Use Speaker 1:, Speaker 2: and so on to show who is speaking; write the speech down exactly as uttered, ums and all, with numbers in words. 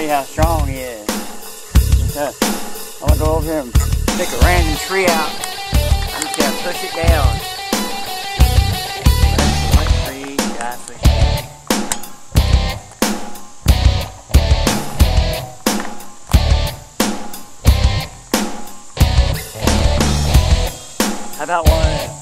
Speaker 1: how strong he is. So, I'm gonna go over here and pick a random tree out. I'm just gonna push it down. One tree, gotta push it down. How about one?